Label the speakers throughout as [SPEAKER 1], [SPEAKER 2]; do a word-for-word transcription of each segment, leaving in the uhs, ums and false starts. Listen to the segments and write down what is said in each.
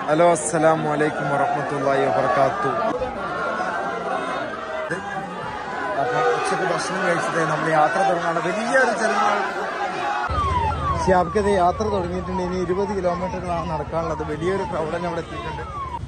[SPEAKER 1] Hello, അസ്സലാമു അലൈക്കും വറഹ്മത്തുള്ളാഹി വബറകാതുഹു. അപ്പോൾ ഉച്ചക്ക് ഭക്ഷണം കഴിച്ചത് നമ്മൾ യാത്ര തുടങ്ങാണ്. വലിയൊരു ജനങ്ങൾ ഷിയാബ്ക്കത് യാത്ര തുടങ്ങിയിട്ടുണ്ട്. ഇനി ഇരുപത് കിലോമീറ്ററുകളാണ് നടക്കാനുള്ളത്. വലിയൊരു ക്രൗഡ് തന്നെ അവിടെ എത്തിയിട്ടുണ്ട്.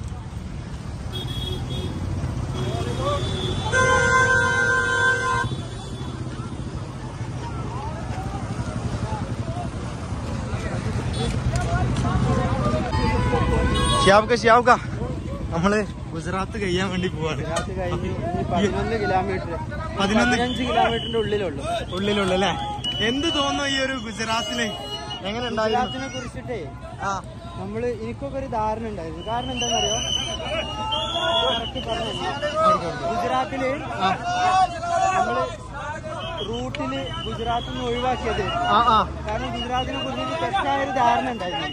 [SPEAKER 1] ഷിയാബ്ക്ക ഷിയാബ്ക്ക നമ്മള് ഗുജറാത്ത് കഴിയാൻ വേണ്ടി പോവാണ്.
[SPEAKER 2] പതിനൊന്ന് കിലോമീറ്റർ പതിനഞ്ച് കിലോമീറ്ററിന്റെ ഉള്ളിലുള്ളു
[SPEAKER 1] ഉള്ളിലുള്ള അല്ലേ? എന്ത് തോന്നുന്നു ഈ ഒരു ഗുജറാത്തില്? എങ്ങനെ
[SPEAKER 2] ഗുജറാത്തിനെ കുറിച്ചിട്ടേ ആ നമ്മള് എനിക്കൊക്കെ ഒരു ധാരണ ഉണ്ടായിരുന്നു. കാരണം എന്താണെന്നറിയോ, ഗുജറാത്തില് നമ്മള് റൂട്ടില് ഗുജറാത്തിൽ നിന്ന് ഒഴിവാക്കിയത് കാരണം ഗുജറാത്തിനെ കുറിച്ച് തെറ്റായ ഒരു ധാരണ ഉണ്ടായിരുന്നു.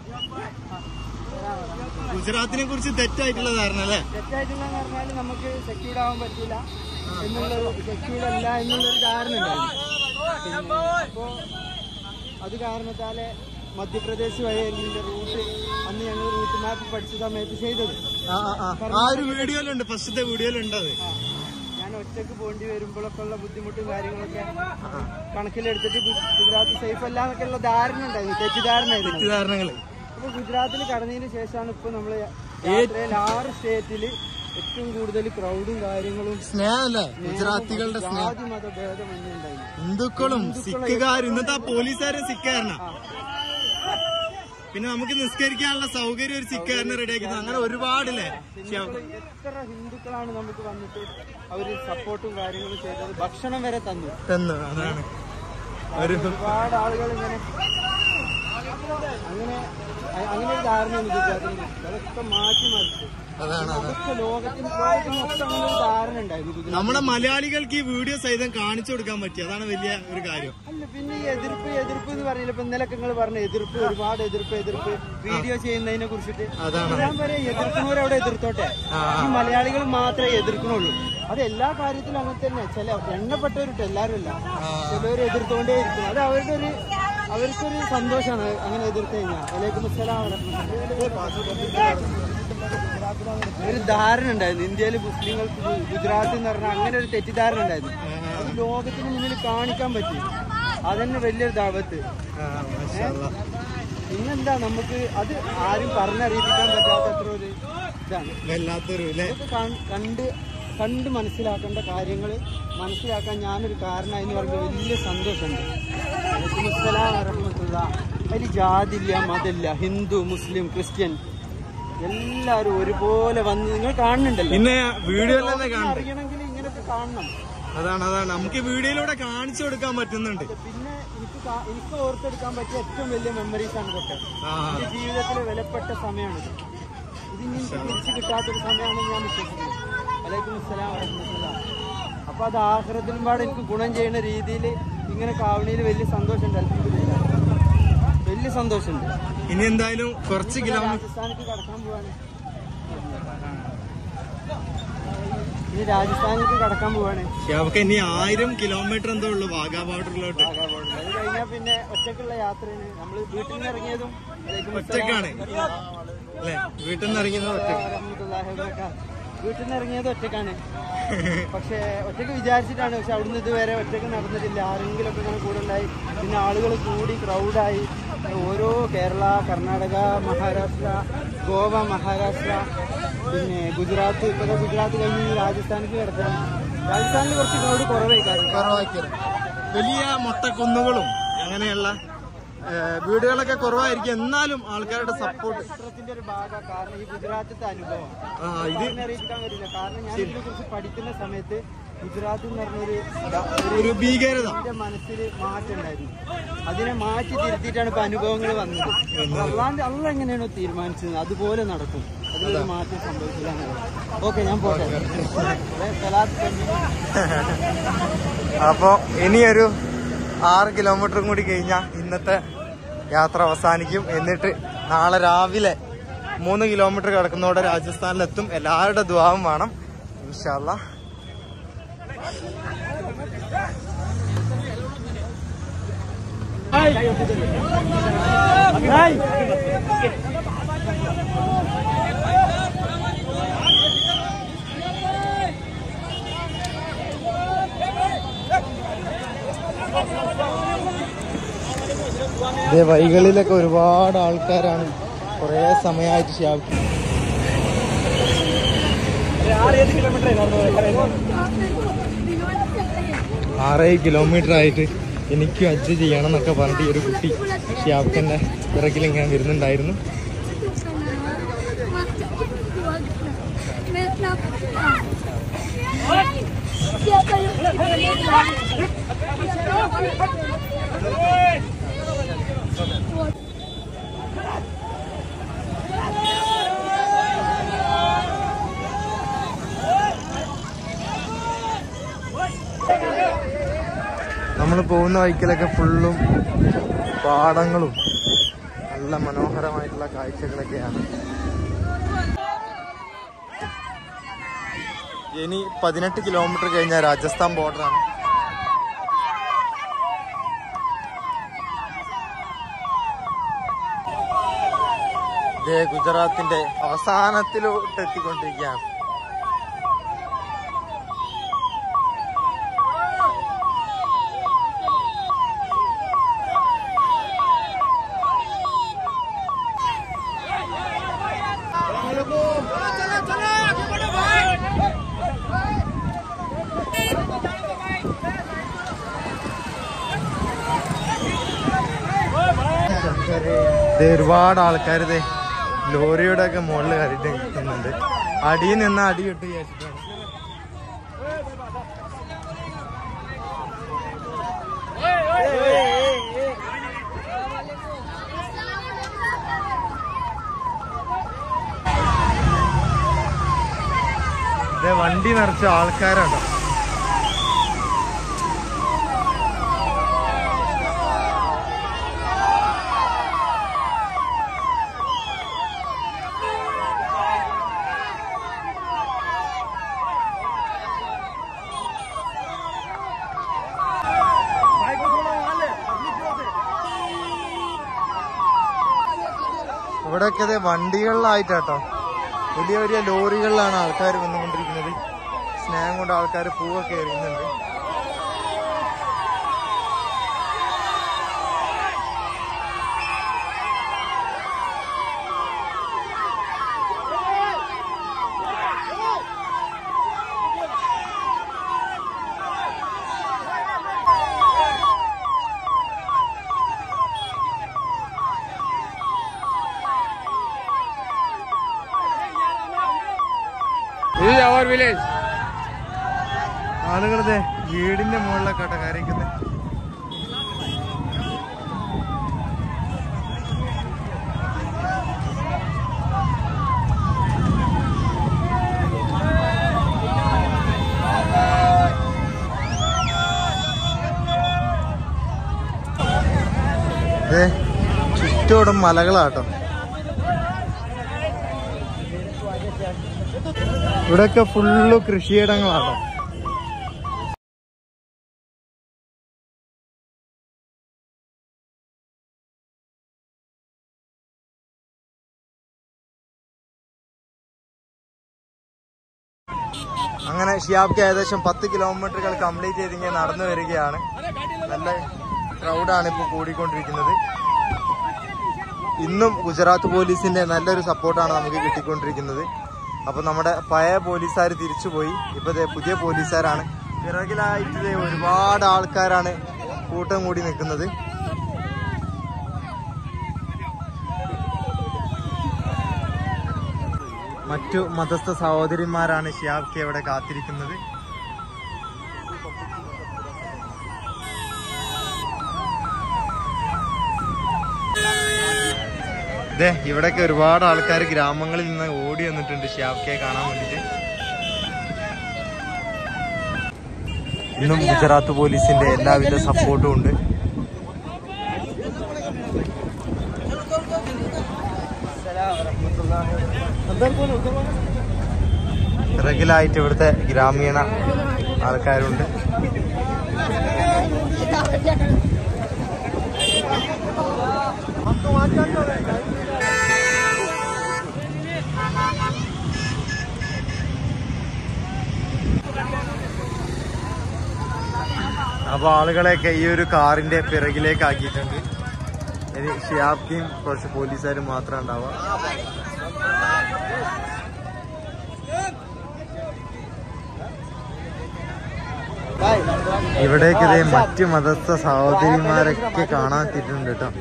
[SPEAKER 1] ഗുജറാത്തിനെ കുറിച്ച് തെറ്റായിട്ടുള്ള ധാരണ അല്ലേ?
[SPEAKER 2] തെറ്റായിട്ടുള്ള പറഞ്ഞാല് നമുക്ക് സെക്യൂർഡ് ആവാൻ പറ്റില്ല എന്നുള്ളൊരു, സെക്യൂർഡ് അല്ല എന്നുള്ളൊരു ധാരണ ഉണ്ടായിരുന്നു. അപ്പോ അത് കാരണത്താല് മധ്യപ്രദേശ് വഴി ഇതിന്റെ റൂട്ട് അന്ന് ഞങ്ങൾ റൂട്ട് മാപ്പ് പഠിച്ച സമയത്ത് ചെയ്തത്.
[SPEAKER 1] ആ ഒരു വീഡിയോയിലുണ്ട്, ഫസ്റ്റത്തെ വീഡിയോയിലുണ്ട്. അത്
[SPEAKER 2] ഞാൻ ഒറ്റക്ക് പോണ്ടി വരുമ്പോഴൊക്കെ ഉള്ള ബുദ്ധിമുട്ടും കാര്യങ്ങളൊക്കെ കണക്കിലെടുത്തിട്ട് ഗുജറാത്ത് സേഫ് അല്ല എന്നൊക്കെ ഉള്ള ധാരണ ഉണ്ടായിരുന്നു, തെറ്റിദ്ധാരണയായിരുന്നു.
[SPEAKER 1] തെറ്റിദ്ധാരണകള്
[SPEAKER 2] അപ്പൊ ഗുജറാത്തിൽ കടന്നതിന് ശേഷമാണ് ഇപ്പൊ നമ്മള് യാത്രയിൽ ആറ് സ്റ്റേറ്റില് ഏറ്റവും കൂടുതൽ ക്രൗഡും കാര്യങ്ങളും
[SPEAKER 1] സ്നേഹമല്ലേ ഗുജറാത്തികളുടെ
[SPEAKER 2] ജാതി മതഭേദമൊന്നും ഉണ്ടായിരുന്നു.
[SPEAKER 1] ഹിന്ദുക്കളും സിഖുകാരും ഇന്നത്തെ ആ പോലീസുകാരും സിഖുകാരനാ. പിന്നെ നമുക്ക് നിസ്കരിക്കാനുള്ള സൗകര്യം ഒരു സിഖുകാരനെ റെഡിയാക്കുന്നത്. അങ്ങനെ ഒരുപാടില്ലേ
[SPEAKER 2] എത്ര ഹിന്ദുക്കളാണ് നമുക്ക് വന്നിട്ട് അവര് സപ്പോർട്ടും കാര്യങ്ങളും ചെയ്തത്, ഭക്ഷണം വരെ തന്നു
[SPEAKER 1] തന്നു അതാണ്
[SPEAKER 2] ഒരുപാട് ആളുകൾ ഇങ്ങനെ അങ്ങനെ അങ്ങനെ ഒരു ധാരണയാണ് ഗുജറാത്തിൽ. അതൊക്കെ മാറ്റി മറിച്ചു. അതൊക്കെ ലോകത്തിന് ലോകത്തിന് മൊത്തം അങ്ങനെ ഒരു ധാരണ ഉണ്ടായിരുന്നു.
[SPEAKER 1] നമ്മുടെ മലയാളികൾക്ക് ഈ വീഡിയോ സഹിതം കാണിച്ചു കൊടുക്കാൻ പറ്റി, അതാണ് വലിയ ഒരു കാര്യം.
[SPEAKER 2] അല്ല പിന്നെ ഈ എതിർപ്പ് എതിർപ്പ് എന്ന് പറഞ്ഞില്ല. ഇപ്പൊ ഇന്നലെ നിങ്ങൾ പറഞ്ഞ എതിർപ്പ്, ഒരുപാട് എതിർപ്പ് എതിർപ്പ് വീഡിയോ ചെയ്യുന്നതിനെ കുറിച്ചിട്ട് ഞാൻ പറയാം, എതിർക്കുന്നവരവിടെ എതിർത്തോട്ടെ. ഈ മലയാളികൾ മാത്രമേ എതിർക്കണുള്ളൂ. അത് എല്ലാ കാര്യത്തിലും അങ്ങനെ തന്നെ. ചില എണ്ണപ്പെട്ടവരിട്ട് എല്ലാവരും അല്ല, ചിലവർ എതിർത്തുകൊണ്ടേ ഇരിക്കും. അത് അവരുടെ ഒരു അവർക്കൊരു സന്തോഷമാണ് അങ്ങനെ എതിർത്ത് കഴിഞ്ഞാൽ. വലൈക്കും അസ്സലാം. ഒരു ധാരണ ഉണ്ടായിരുന്നു ഇന്ത്യയിൽ മുസ്ലിങ്ങൾക്ക് ഗുജറാത്ത് എന്ന് പറഞ്ഞാൽ അങ്ങനെ ഒരു തെറ്റിദ്ധാരണ ഉണ്ടായിരുന്നു. അത് ലോകത്തിന് മുന്നിൽ കാണിക്കാൻ പറ്റി. അതന്നെ വലിയൊരു ദാവത്ത്. പിന്നെന്താ നമുക്ക് അത് ആരും പറഞ്ഞറിയിപ്പിക്കാൻ പറ്റാത്തത്ര ഒരു ഇതാണ്.
[SPEAKER 1] വല്ലാത്തൊരു
[SPEAKER 2] കണ്ട് കണ്ട് മനസ്സിലാക്കേണ്ട കാര്യങ്ങൾ മനസ്സിലാക്കാൻ ഞാനൊരു കാരണമായി എന്ന് പറയുമ്പോൾ വലിയ സന്തോഷമുണ്ട്. അതിൽ ജാതില്ല, മതമില്ല, ഹിന്ദു മുസ്ലിം ക്രിസ്ത്യൻ എല്ലാരും ഒരുപോലെ വന്ന് നിങ്ങൾ കാണുന്നുണ്ടല്ലോ.
[SPEAKER 1] പിന്നെ വീഡിയോ
[SPEAKER 2] അറിയണമെങ്കിൽ ഇങ്ങനൊക്കെ കാണണം.
[SPEAKER 1] അതാണ് അതാണ് നമുക്ക് വീഡിയോയിലൂടെ കാണിച്ചു കൊടുക്കാൻ പറ്റുന്നുണ്ട്.
[SPEAKER 2] പിന്നെ എനിക്ക് എനിക്ക് ഓർത്തെടുക്കാൻ പറ്റിയ ഏറ്റവും വലിയ മെമ്മറീസ് ആണ് ഇതൊക്കെ. എന്റെ ജീവിതത്തിലെ വിലപ്പെട്ട സമയമാണ്. ഇതിന് എനിക്ക് തിരിച്ചു കിട്ടാത്തൊരു സമയമാണെന്ന് ഞാൻ വിശ്വസിക്കുന്നു. വലൈക്കും അസ്സലാം വറഹ്മത്തുള്ളാഹി. അപ്പൊ അത് ആഖിറത്തിലും പാടെ എനിക്ക് ഗുണം ചെയ്യുന്ന രീതിയിൽ ഇങ്ങനെ കാവണിയിൽ വലിയ സന്തോഷമുണ്ട്. അൽഹംദുലില്ലാ വലിയ സന്തോഷമുണ്ട്.
[SPEAKER 1] ഇനി എന്തായാലും കുറച്ച് കിലോമീറ്റർ
[SPEAKER 2] രാജസ്ഥാനിലേക്ക് കടക്കാൻ പോവാണ്. ഇനി രാജസ്ഥാനിലേക്ക് കടക്കാൻ പോവാണ്.
[SPEAKER 1] നമുക്ക് ഇനി ആയിരം കിലോമീറ്റർ എന്തോ ഉള്ളു വാഗാ ബോർഡറിലോട്ട്.
[SPEAKER 2] വാഗാ ബോർഡർ അത് കഴിഞ്ഞാൽ പിന്നെ ഒറ്റക്കുള്ള യാത്രയാണ്. നമ്മള് വീട്ടിൽ നിന്ന് ഇറങ്ങിയതും
[SPEAKER 1] ഒറ്റക്കാണ് അല്ലെ? വീട്ടിൽ നിന്ന് ഇറങ്ങിയത് ഒറ്റ
[SPEAKER 2] വീട്ടിൽ നിന്ന് ഇറങ്ങിയത് ഒറ്റക്കാണ്. പക്ഷെ ഒറ്റക്ക് വിചാരിച്ചിട്ടാണ്. പക്ഷെ അവിടുന്ന് ഇതുവരെ ഒറ്റക്ക് നടന്നിട്ടില്ല. ആരെങ്കിലും ഒക്കെ ഇങ്ങനെ കൂടെ ഉണ്ടായി. പിന്നെ ആളുകൾ കൂടി ക്രൗഡായി. ഓരോ കേരള, കർണാടക, മഹാരാഷ്ട്ര, ഗോവ, മഹാരാഷ്ട്ര, പിന്നെ ഗുജറാത്ത്. ഇപ്പോഴത്തെ ഗുജറാത്ത് കഴിഞ്ഞ് രാജസ്ഥാനിലേക്ക് കിടക്കണം. രാജസ്ഥാനിൽ കുറച്ച് ക്രൗഡ് കുറവായി
[SPEAKER 1] കുറവായിരിക്കും. വലിയ മൊട്ടക്കുന്നുകളും അങ്ങനെയുള്ള വീടുകളൊക്കെ കുറവായിരിക്കും. എന്നാലും ആൾക്കാരുടെ സപ്പോർട്ട്
[SPEAKER 2] ചരിത്രത്തിന്റെ ഒരു ഭാഗം. കാരണം ഈ ഗുജറാത്തിത്തെ അനുഭവം ഇത് അറിയിക്കാൻ വരില്ല. കാരണം ഞാൻ ഇതിനെ കുറിച്ച് പഠിക്കുന്ന സമയത്ത് ഗുജറാത്ത് എന്ന് പറഞ്ഞൊരു
[SPEAKER 1] ഒരു ഭീകരത
[SPEAKER 2] എന്റെ മനസ്സിൽ മാറ്റം ഉണ്ടായിരുന്നു. അതിനെ മാറ്റി തിരുത്തിയിട്ടാണ് ഇപ്പൊ അനുഭവങ്ങൾ വന്നത്. അള്ളാന്റെ അള്ള എങ്ങനെയാണോ തീരുമാനിച്ചത് അതുപോലെ നടക്കും. അതിലൊരു മാറ്റം സംഭവിച്ചതാണ്. ഓക്കെ, ഞാൻ പോട്ടെ.
[SPEAKER 1] അപ്പോ ഇനിയൊരു ആറ് കിലോമീറ്ററും കൂടി കഴിഞ്ഞാൽ ഇന്നത്തെ യാത്ര അവസാനിക്കും. എന്നിട്ട് നാളെ രാവിലെ മൂന്ന് കിലോമീറ്റർ കിടക്കുന്നതോടെ രാജസ്ഥാനിലെത്തും. എല്ലാവരുടെ ദുആവും വേണം ഇൻഷാ അല്ലാഹ്. Hai. Hai. ഇതേ വഴികളിലൊക്കെ ഒരുപാട് ആൾക്കാരാണ് കുറേ സമയമായിട്ട് ഷിയാബ് ആറേഴ് കിലോമീറ്റർ ആയിട്ട് എനിക്ക് ഹജ്ജ് ചെയ്യണം എന്നൊക്കെ പറഞ്ഞിട്ട് ഈ ഒരു കുട്ടി ഷിയാബ്ഖന്റെ പിറകിൽ ഇങ്ങനെ വരുന്നുണ്ടായിരുന്നു. നമ്മൾ പോകുന്ന വഴിക്കലൊക്കെ ഫുള്ളും പാടങ്ങളും നല്ല മനോഹരമായിട്ടുള്ള കാഴ്ചകളൊക്കെയാണ്. ഇനി പതിനെട്ട് കിലോമീറ്റർ കഴിഞ്ഞാൽ രാജസ്ഥാൻ ബോർഡറാണ്. ഇതേ ഗുജറാത്തിന്റെ അവസാനത്തിലോട്ട് എത്തിക്കൊണ്ടിരിക്കുകയാണ്. ഒരുപാട് ആൾക്കാർ ഇതേ ലോറിയുടെ ഒക്കെ മുകളിൽ കയറിയിട്ട് നിൽക്കുന്നുണ്ട്. അടിയിൽ നിന്ന് അടി കെട്ട് വിചാരിച്ചിട്ടാണ്. ഇതേ വണ്ടി നിറച്ച ആൾക്കാരുണ്ടോ. ഇവിടെയൊക്കെ അതെ വണ്ടികളിലായിട്ടാട്ടോ, വലിയ വലിയ ലോറികളിലാണ് ആൾക്കാർ വന്നുകൊണ്ടിരിക്കുന്നത്. സ്നേഹം കൊണ്ട് ആൾക്കാർ പൂവൊക്കെ എറിയുന്നുണ്ട്. ആളുകളതെ വീടിന്റെ മുകളിലൊക്കെ കയറിക്കുന്നത്. അതെ ചുറ്റോടും മലകളാട്ടോ. ഇവിടെയൊക്കെ ഫുള്ള് കൃഷിയിടങ്ങളാട്ടോ. അങ്ങനെ ഷിയാബ്ക്ക് ഏകദേശം പത്ത് കിലോമീറ്ററുകൾ കംപ്ലീറ്റ് ചെയ്തിങ്ങനെ നടന്നു വരികയാണ്. നല്ല ക്രൗഡാണ് ഇപ്പോൾ കൂടിക്കൊണ്ടിരിക്കുന്നത്. ഇന്നും ഗുജറാത്ത് പോലീസിന്റെ നല്ലൊരു സപ്പോർട്ടാണ് നമുക്ക് കിട്ടിക്കൊണ്ടിരിക്കുന്നത്. അപ്പൊ നമ്മുടെ പഴയ പോലീസുകാർ തിരിച്ചുപോയി, ഇപ്പൊ പുതിയ പോലീസുകാരാണ്. പിറകിലായിട്ട് ഒരുപാട് ആൾക്കാരാണ് കൂട്ടം കൂടി നിൽക്കുന്നത്. മറ്റു മതസ്ഥ സഹോദരിമാരാണ് ഷിയാബ്ക്ക് ഇവിടെ കാത്തിരിക്കുന്നത്. ഇതേ ഇവിടെയൊക്കെ ഒരുപാട് ആൾക്കാർ ഗ്രാമങ്ങളിൽ നിന്ന് ഓടി വന്നിട്ടുണ്ട് ഷിയാബ്ക്കെ കാണാൻ വേണ്ടിട്ട്. ഇന്നും ഗുജറാത്ത് പോലീസിന്റെ എല്ലാവിധ സപ്പോർട്ടും ഉണ്ട്. പിറകിലായിട്ട് ഇവിടുത്തെ ഗ്രാമീണ ആൾക്കാരുണ്ട്. അപ്പൊ ആളുകളെയൊക്കെ ഈ ഒരു കാറിന്റെ പിറകിലേക്ക് ആക്കിയിട്ടുണ്ട്. ഇനി ഷിയാബ്ക്കും കുറച്ച് പോലീസുകാരും മാത്രം ഉണ്ടാവുക. ഇവിടേക്ക് ഇതേ മറ്റു മതസ്ഥ സഹോദരിമാരൊക്കെ കാണാൻ എത്തിയിട്ടുണ്ട് കേട്ടോ.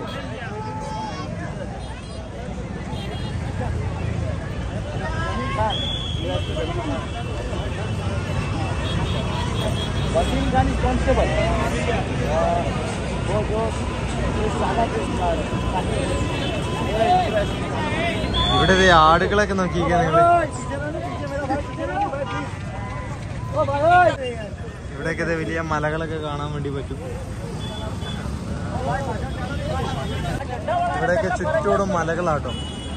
[SPEAKER 1] ഇവിടെ ആടുകളൊക്കെ നോക്കിയിരിക്കുക നിങ്ങള്. ഇവിടെയൊക്കെ വലിയ മലകളൊക്കെ കാണാൻ വേണ്ടി പറ്റും. ഇവിടെയൊക്കെ ചുറ്റോടും മലകളാട്ടോ.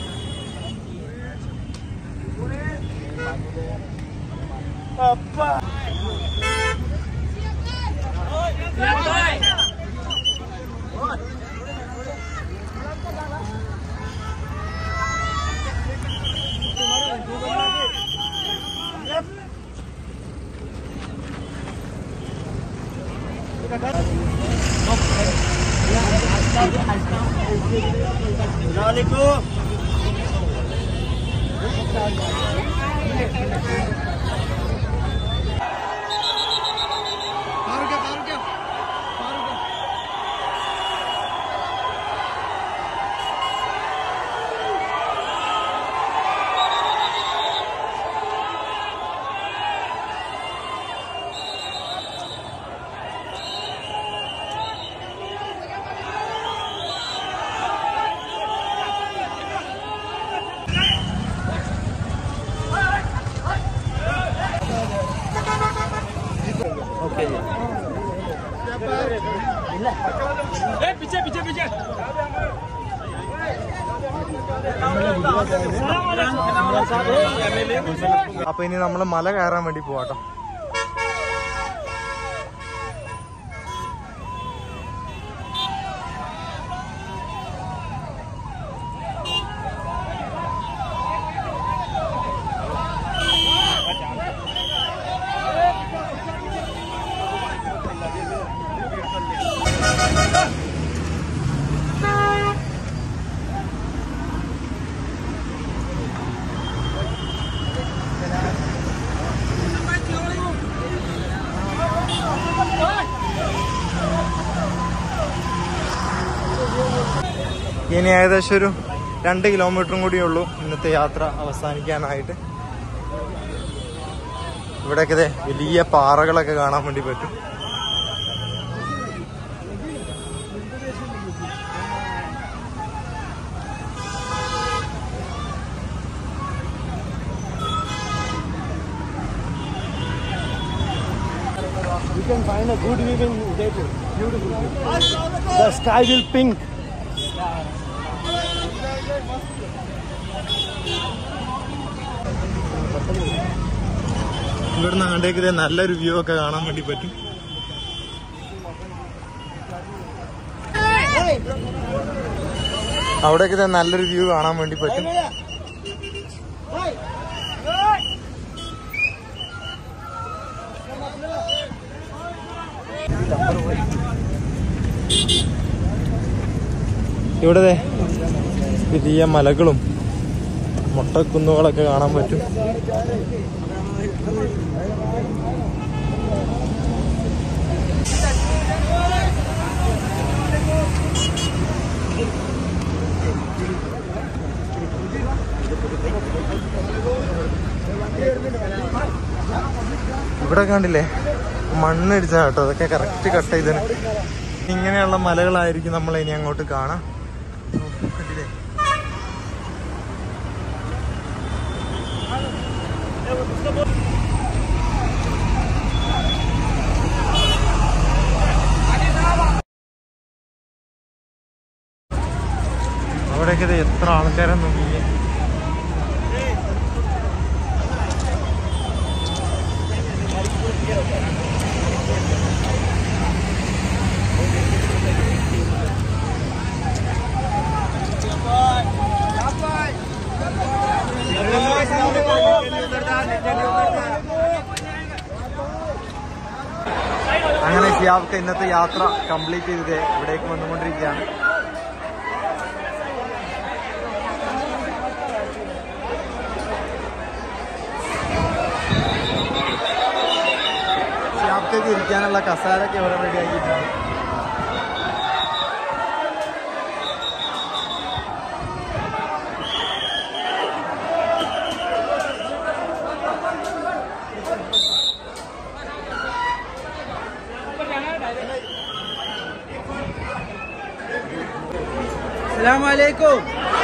[SPEAKER 1] അപ്പൊ ഇനി നമ്മള് മല കയറാൻ വേണ്ടി പോവാട്ടോ. ഇനി ഏകദേശം ഒരു രണ്ട് കിലോമീറ്ററും കൂടിയേ ഉള്ളൂ ഇന്നത്തെ യാത്ര അവസാനിക്കാനായിട്ട്. ഇവിടെയൊക്കെ വലിയ പാറകളൊക്കെ കാണാൻ വേണ്ടി പറ്റും.
[SPEAKER 2] You can find a good view in Udaipur. Beautiful. The sky will pink.
[SPEAKER 1] ഇവിടുന്ന് അങ്ങോട്ടേക്ക് ഇതേ നല്ലൊരു വ്യൂ ഒക്കെ കാണാൻ വേണ്ടി പറ്റും. അവിടേക്ക് ഇതേ നല്ലൊരു വ്യൂ കാണാൻ വേണ്ടി പറ്റും. ഇവിടെ വലിയ മലകളും മൊട്ടക്കുന്നുകളൊക്കെ കാണാൻ പറ്റും. ഇവിടെ കണ്ടില്ലേ മണ്ണിടിച്ച കേട്ടോ, അതൊക്കെ കറക്റ്റ് കട്ട് ചെയ്തതിന്. ഇങ്ങനെയുള്ള മലകളായിരിക്കും നമ്മൾ ഇനി അങ്ങോട്ട് കാണാം. കണ്ടില്ലേ അവിടെയൊക്കെ എത്ര ആൾക്കാരെന്ന് നോക്കിയേ. അങ്ങനെ ഷിയാബ്ക്ക് ഇന്നത്തെ യാത്ര കംപ്ലീറ്റ് ചെയ്തത് ഇവിടേക്ക് വന്നുകൊണ്ടിരിക്കുകയാണ്. മക്കൾക്ക് ഇരിക്കാനുള്ള കസാരൊക്കെ ഇവിടെ റെഡി ആക്കിയിട്ടുണ്ട്.
[SPEAKER 2] Assalamualaikum.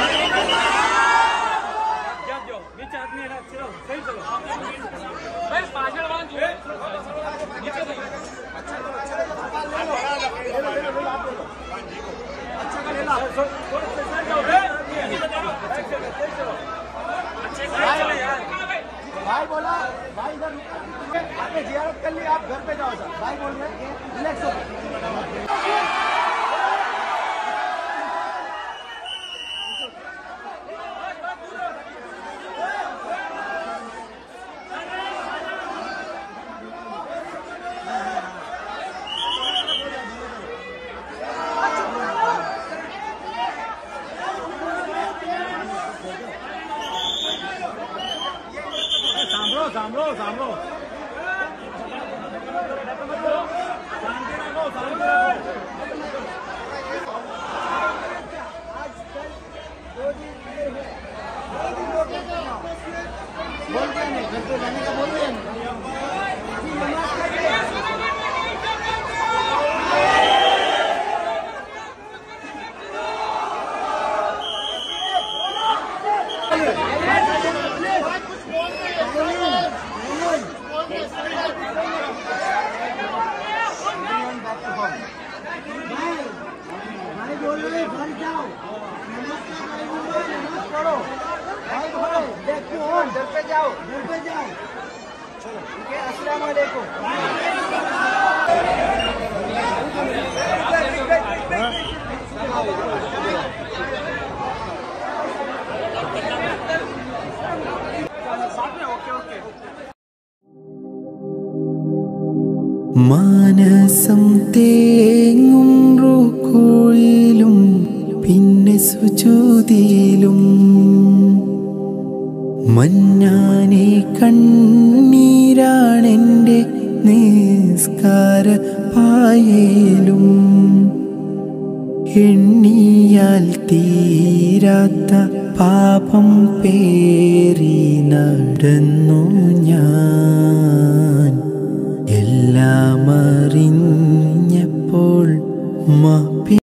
[SPEAKER 2] भाई बोला भाई इधर आपने जियारत कर ली, आप घर पे जाओ सर। भाई बोल रहे हैं रिलैक्स हो। सांभो सांभो बोल क्या नहीं घर पे जाने का बोल रहे हैं। भाई बोल रहे हैं घर जाओ, नमाज पढ़ो। भाई बोलो देखो घर पे जाओ, घर पे जाओ। चलो ठीक है। अस्सलाम वालेकुम।
[SPEAKER 3] മാനസം തേങ്ങും റുക്കുയിലും പിന്നെ സുജൂദിയിലും മന്നാനെ കണ്ണീരാണെൻ്റെ നിസ്കാര പായേലും എണ്ണിയാൽ തീരാത്ത പാപം പേറി നടന്നു ഞാൻ. എല്ലാം അറിഞ്ഞപ്പോൾ മാപ്പി